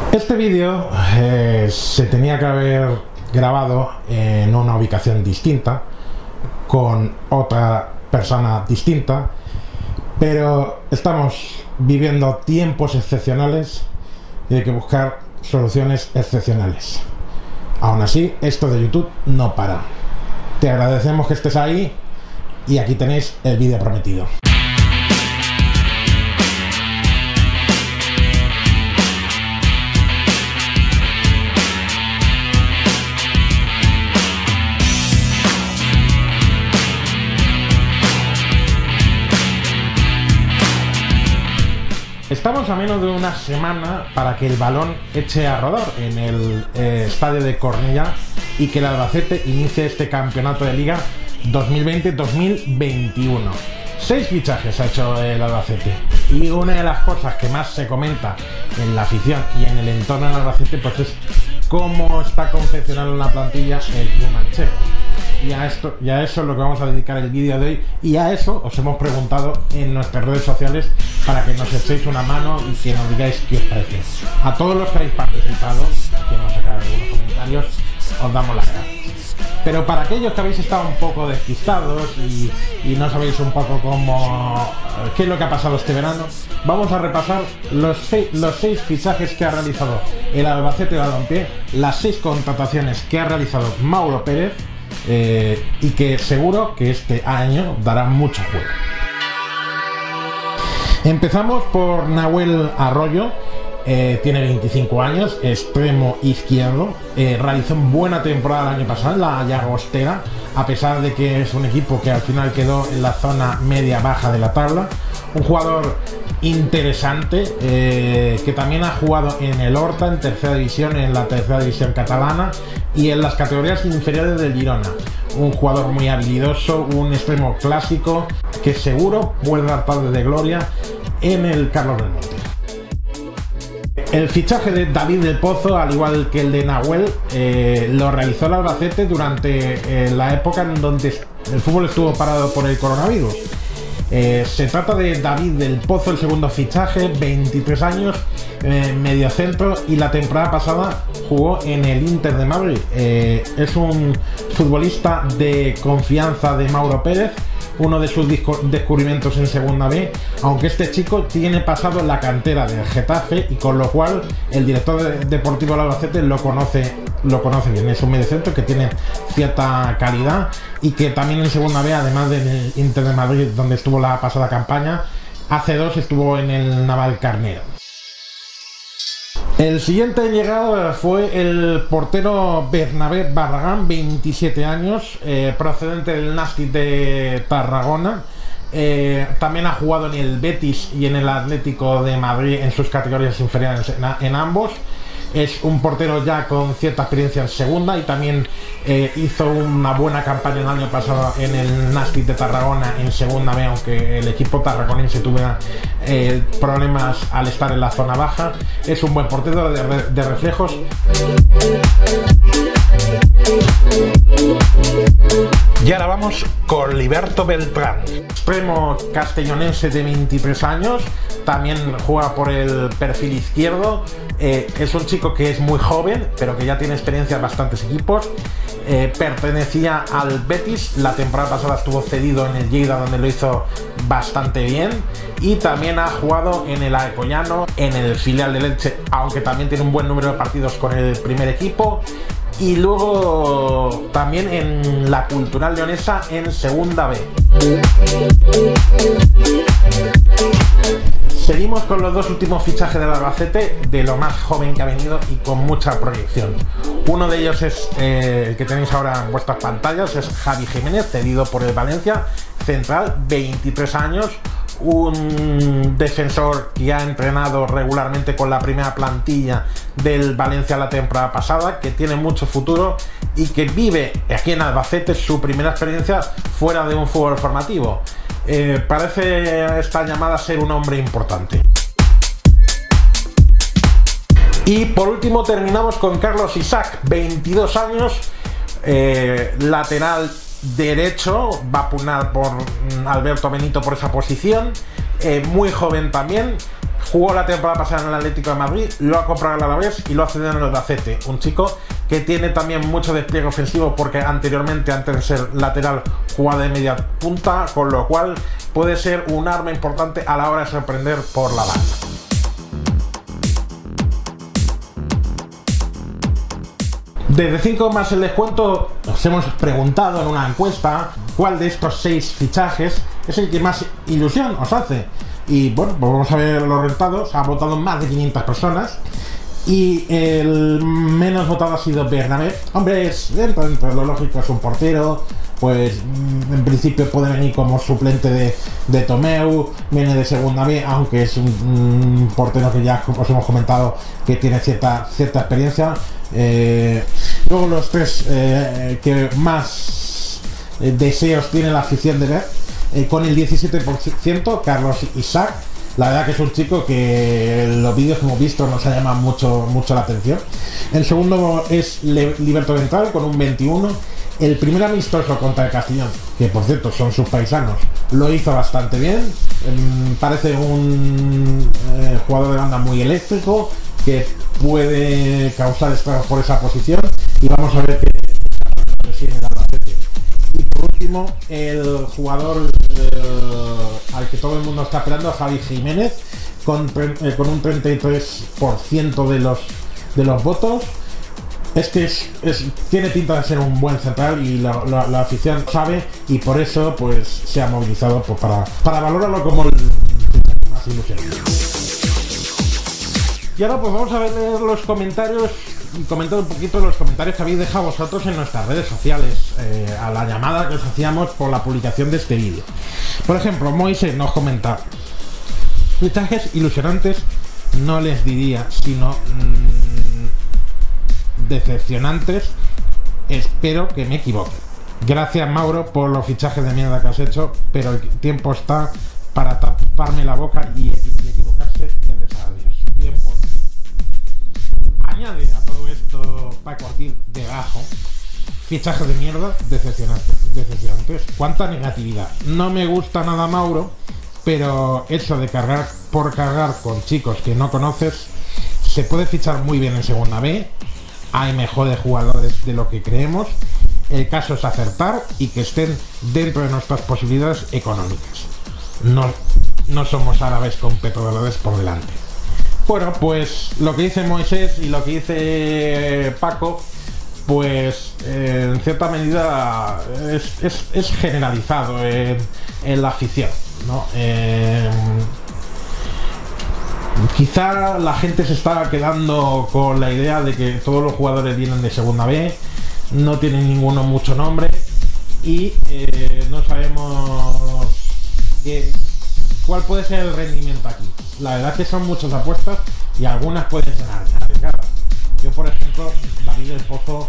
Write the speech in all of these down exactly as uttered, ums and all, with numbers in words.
Este vídeo eh, se tenía que haber grabado en una ubicación distinta, con otra persona distinta, pero estamos viviendo tiempos excepcionales y hay que buscar soluciones excepcionales. Aún así, esto de YouTube no para. Te agradecemos que estés ahí y aquí tenéis el vídeo prometido. Estamos a menos de una semana para que el balón eche a rodar en el eh, estadio de Cornellà y que el Albacete inicie este campeonato de Liga dos mil veinte dos mil veintiuno. Seis fichajes ha hecho el Albacete y una de las cosas que más se comenta en la afición y en el entorno del Albacete pues es cómo está confeccionando la plantilla el club manchego. Y a, esto, y a eso es lo que vamos a dedicar el vídeo de hoy, y a eso os hemos preguntado en nuestras redes sociales para que nos echéis una mano y que nos digáis qué os parece. A todos los que habéis participado, que nos sacado algunos comentarios, os damos las gracias. Pero para aquellos que habéis estado un poco despistados y, y no sabéis un poco cómo qué es lo que ha pasado este verano, vamos a repasar los seis, los seis fichajes que ha realizado el Albacete de Balompié, las seis contrataciones que ha realizado Mauro Pérez, Eh, y que seguro que este año dará mucho juego. Empezamos por Nahuel Arroyo. Eh, tiene veinticinco años, extremo izquierdo, eh, realizó una buena temporada el año pasado en la Llagostera, a pesar de que es un equipo que al final quedó en la zona media-baja de la tabla. Un jugador interesante, eh, que también ha jugado en el Horta, en tercera división, en la tercera división catalana y en las categorías inferiores del Girona. Un jugador muy habilidoso, un extremo clásico que seguro puede dar tarde de gloria en el Carlos del Monte. El fichaje de David del Pozo, al igual que el de Nahuel, eh, lo realizó el Albacete durante eh, la época en donde el fútbol estuvo parado por el coronavirus. Eh, se trata de David del Pozo, el segundo fichaje, veintitrés años, eh, mediocentro, y la temporada pasada jugó en el Inter de Madrid. Eh, es un futbolista de confianza de Mauro Pérez, uno de sus descubrimientos en segunda B, aunque este chico tiene pasado en la cantera del Getafe y con lo cual el director deportivo del Albacete lo conoce, lo conoce bien. Es un mediocentro que tiene cierta calidad y que también en segunda B, además del Inter de Madrid donde estuvo la pasada campaña, hace dos estuvo en el Navalcarnero. El siguiente en llegar fue el portero Bernabé Barragán, veintisiete años, eh, procedente del Nàstic de Tarragona. Eh, también ha jugado en el Betis y en el Atlético de Madrid en sus categorías inferiores en, en ambos. Es un portero ya con cierta experiencia en segunda y también eh, hizo una buena campaña el año pasado en el Nàstic de Tarragona en segunda B, aunque el equipo tarragonense tuviera eh, problemas al estar en la zona baja. Es un buen portero de, de reflejos. Y ahora vamos con Liberto Beltrán, extremo castellonense de veintitrés años, también juega por el perfil izquierdo. Eh, es un chico que es muy joven, pero que ya tiene experiencia en bastantes equipos. Eh, pertenecía al Betis, la temporada pasada estuvo cedido en el Lleida, donde lo hizo bastante bien, y también ha jugado en el Alcoyano, en el filial del Elche, aunque también tiene un buen número de partidos con el primer equipo, y luego también en la Cultural Leonesa en segunda B. Seguimos con los dos últimos fichajes del Albacete, de lo más joven que ha venido y con mucha proyección. Uno de ellos es eh, el que tenéis ahora en vuestras pantallas, es Javi Jiménez, cedido por el Valencia, central, veintitrés años, un defensor que ha entrenado regularmente con la primera plantilla del Valencia la temporada pasada, que tiene mucho futuro y que vive aquí en Albacete su primera experiencia fuera de un fútbol formativo. Eh, parece esta llamada ser un hombre importante. Y por último terminamos con Carlos Isaac, veintidós años, eh, lateral derecho, va a pugnar por Alberto Benito por esa posición, eh, muy joven también, Jugó la temporada pasada en el Atlético de Madrid, lo ha comprado el Alavés y lo ha cedido en el Albacete. Un chico que tiene también mucho despliegue ofensivo porque anteriormente, antes de ser lateral, jugaba de media punta, con lo cual puede ser un arma importante a la hora de sorprender por la banda. Desde cinco más el descuento, nos hemos preguntado en una encuesta cuál de estos seis fichajes es el que más ilusión os hace. Y bueno, pues vamos a ver los resultados. Ha votado más de quinientas personas y el menos votado ha sido Bernabé. Hombre, es dentro, dentro de lo lógico, es un portero, pues en principio puede venir como suplente de, de Tomeu, viene de segunda B, aunque es un, un portero que ya os hemos comentado que tiene cierta, cierta experiencia. Eh, luego los tres eh, que más eh, deseos tiene la afición de ver, eh, con el diecisiete por ciento, Carlos Isaac. La verdad que es un chico que los vídeos que hemos visto nos ha llamado mucho, mucho la atención. El segundo es Le Liberto Ventral con un veintiuno. El primer amistoso contra el Castellón, que por cierto son sus paisanos, lo hizo bastante bien. Eh, parece un eh, jugador de banda muy eléctrico que puede causar estragos por esa posición, y vamos a ver qué sigue el Albacete. Y por último, el jugador eh, al que todo el mundo está esperando, Javi Jiménez, con, eh, con un treinta y tres por ciento de los, de los votos. Es que es, es, tiene pinta de ser un buen central y la, la, la afición sabe, y por eso pues se ha movilizado pues, para, para valorarlo como el más ilusionante. Y ahora pues vamos a ver los comentarios y comentar un poquito los comentarios que habéis dejado vosotros en nuestras redes sociales eh, a la llamada que os hacíamos por la publicación de este vídeo. Por ejemplo, Moisés nos comenta: fichajes ilusionantes no les diría, sino mmm, decepcionantes. Espero que me equivoque. Gracias, Mauro, por los fichajes de mierda que has hecho, pero el tiempo está para taparme la boca y, y equivocarse en desarrollos. Tiempo. Añade a todo esto Paco Ortiz debajo: fichajes de mierda, decepcionantes, decepcionantes. Cuánta negatividad. No me gusta nada, Mauro, pero eso de cargar por cargar con chicos que no conoces, se puede fichar muy bien en segunda B. Hay mejores jugadores de lo que creemos. El caso es acertar y que estén dentro de nuestras posibilidades económicas. No, no somos árabes con petrodólares por delante. Bueno, pues lo que dice Moisés y lo que dice Paco, pues eh, en cierta medida es, es, es generalizado en, en la afición, ¿no? Eh, quizá la gente se está quedando con la idea de que todos los jugadores vienen de segunda B, no tienen ninguno mucho nombre y eh, no sabemos qué, cuál puede ser el rendimiento aquí. La verdad es que son muchas apuestas y algunas pueden ser arriesgadas. Yo, por ejemplo, David del Pozo,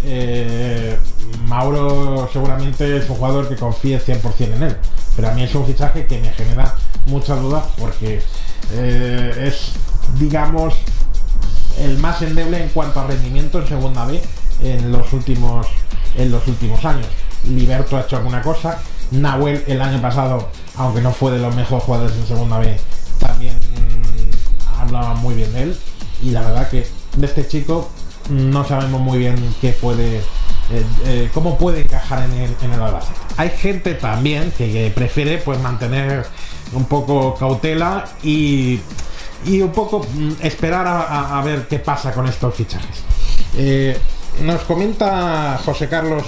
eh, Mauro seguramente es un jugador que confíe cien por cien en él, pero a mí es un fichaje que me genera muchas dudas porque eh, es, digamos, el más endeble en cuanto a rendimiento en segunda B en los últimos, en los últimos años. Liberto ha hecho alguna cosa, Nahuel el año pasado, aunque no fue de los mejores jugadores en segunda B, también hablaba muy bien de él, y la verdad que de este chico no sabemos muy bien qué puede, eh, eh, cómo puede encajar en el, en el Albacete. Hay gente también que, que prefiere pues mantener un poco cautela y, y un poco mm, esperar a, a, a ver qué pasa con estos fichajes. Eh, nos comenta José Carlos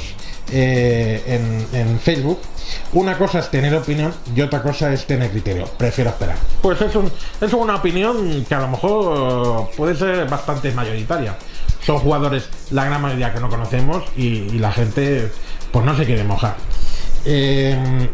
eh, en, en Facebook: una cosa es tener opinión y otra cosa es tener criterio. Prefiero esperar. Pues es, un, es una opinión que a lo mejor puede ser bastante mayoritaria. Son jugadores, la gran mayoría, que no conocemos y, y la gente pues no se quiere mojar. Eh,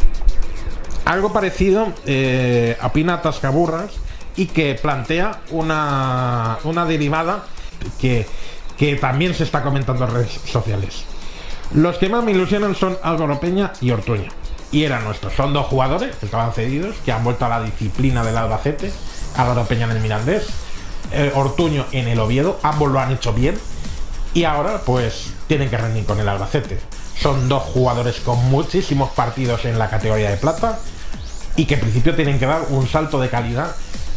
algo parecido eh, opina Tascaburras, y que plantea una, una derivada que, que también se está comentando en redes sociales. Los que más me ilusionan son Álvaro Peña y Ortuño. Y eran nuestros. Son dos jugadores que estaban cedidos, que han vuelto a la disciplina del Albacete. Álvaro Peña en el Mirandés, eh, Ortuño en el Oviedo. Ambos lo han hecho bien y ahora pues tienen que rendir con el Albacete. Son dos jugadores con muchísimos partidos en la categoría de plata y que en principio tienen que dar un salto de calidad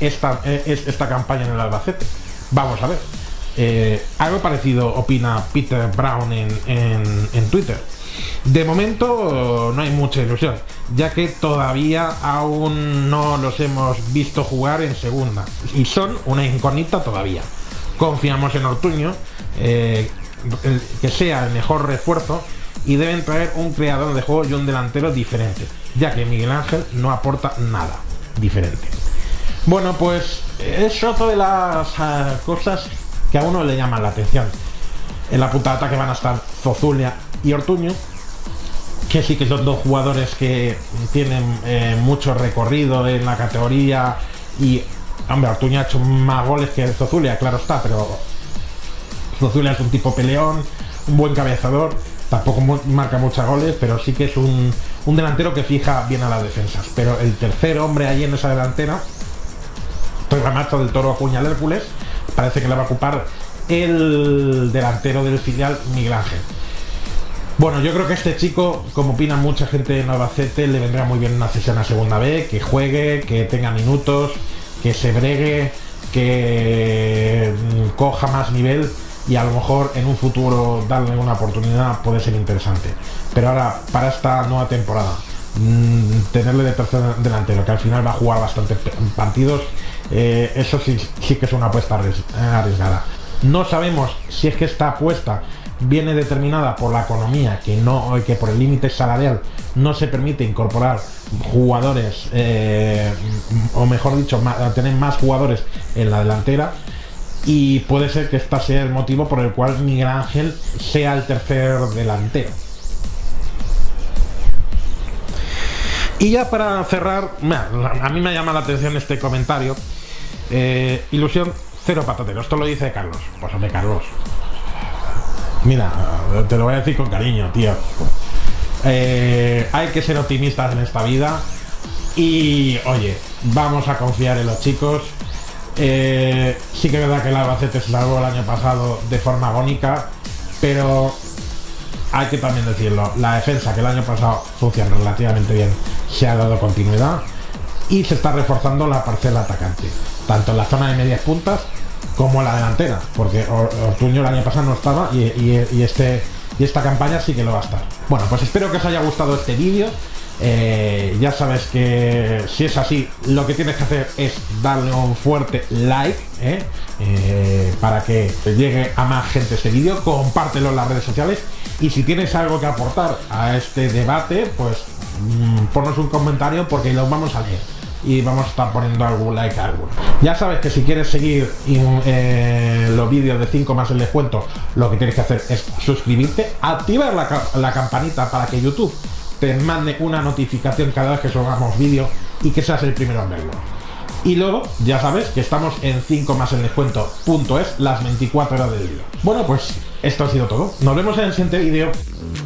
esta, eh, esta campaña en el Albacete. Vamos a ver. Eh, algo parecido opina Peter Brown en, en, en Twitter. De momento no hay mucha ilusión, ya que todavía aún no los hemos visto jugar en segunda y son una incógnita todavía. Confiamos en Ortuño, eh, el, que sea el mejor refuerzo, y deben traer un creador de juego y un delantero diferente, ya que Miguel Ángel no aporta nada diferente. Bueno, pues es otra de las uh, cosas que a uno le llaman la atención. En la punta de ataque van a estar Zozulia y Ortuño, que sí que son dos jugadores que tienen eh, mucho recorrido en la categoría. Y hombre, Ortuño ha hecho más goles que Zozulia, claro está, pero Zozulia es un tipo peleón, un buen cabezador, tampoco marca muchos goles, pero sí que es un, un delantero que fija bien a las defensas. Pero el tercer hombre ahí en esa delantera, el ramazo del Toro Acuña Hércules, parece que le va a ocupar el delantero del filial, Miguel Ángel. Bueno, yo creo que este chico, como opina mucha gente en Albacete, le vendrá muy bien una cesión a segunda B, que juegue, que tenga minutos, que se bregue, que coja más nivel, y a lo mejor en un futuro darle una oportunidad puede ser interesante. Pero ahora, para esta nueva temporada, tenerle de tercer delantero, que al final va a jugar bastantes partidos, eh, eso sí, sí que es una apuesta arriesgada. No sabemos si es que esta apuesta viene determinada por la economía, que no, que por el límite salarial no se permite incorporar jugadores, eh, o mejor dicho, más, tener más jugadores en la delantera, y puede ser que este sea el motivo por el cual Miguel Ángel sea el tercer delantero. Y ya para cerrar, a mí me llama la atención este comentario. Eh, ilusión cero patatero. Esto lo dice Carlos. Pues hombre, Carlos, mira, te lo voy a decir con cariño, tío. Eh, hay que ser optimistas en esta vida. Y oye, vamos a confiar en los chicos. Eh, sí que es verdad que el Albacete se salvó el año pasado de forma agónica, pero hay que también decirlo, la defensa, que el año pasado funciona relativamente bien, se ha dado continuidad y se está reforzando la parcela atacante, tanto en la zona de medias puntas como en la delantera, porque Ortuño el año pasado no estaba y, y, y, este, y esta campaña sí que lo va a estar. Bueno, pues espero que os haya gustado este vídeo. Eh, ya sabes que si es así, lo que tienes que hacer es darle un fuerte like, ¿eh? Eh, para que llegue a más gente este vídeo. Compártelo en las redes sociales, y si tienes algo que aportar a este debate, pues mmm, ponnos un comentario, porque lo vamos a leer y vamos a estar poniendo algún like a alguno. Ya sabes que si quieres seguir eh, los vídeos de cinco más el descuento, lo que tienes que hacer es suscribirte, activar la, la campanita para que YouTube te mande una notificación cada vez que subamos vídeo y que seas el primero en verlo. Y luego, ya sabes que estamos en cinco más el descuento punto es las veinticuatro horas del día. Bueno, pues esto ha sido todo. Nos vemos en el siguiente vídeo.